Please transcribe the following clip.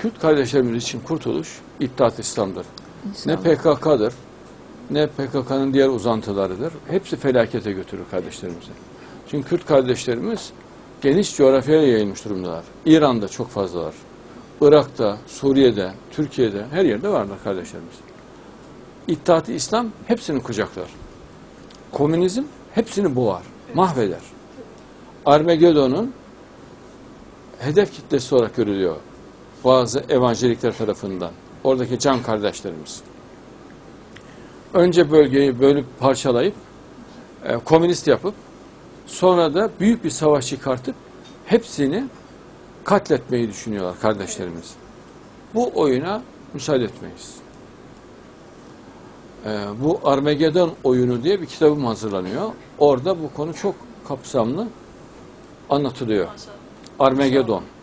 Kürt kardeşlerimiz için kurtuluş İttihat İslam'dır. İnşallah. Ne PKK'dır, ne PKK'nın diğer uzantılarıdır. Hepsi felakete götürür kardeşlerimizi. Çünkü Kürt kardeşlerimiz geniş coğrafyaya yayılmış durumdalar. İran'da çok fazlalar. Irak'ta, Suriye'de, Türkiye'de her yerde varlar kardeşlerimiz. İttihat-ı İslam hepsini kucaklar. Komünizm hepsini boğar, mahveder. Armageddon'un hedef kitlesi olarak görülüyor bazı evangelikler tarafından. Oradaki can kardeşlerimiz. Önce bölgeyi bölüp parçalayıp komünist yapıp sonra da büyük bir savaş çıkartıp hepsini katletmeyi düşünüyorlar kardeşlerimiz. Bu oyuna müsaade etmeyiz. Bu Armageddon oyunu diye bir kitabım hazırlanıyor. Orada bu konu çok kapsamlı anlatılıyor. Armageddon.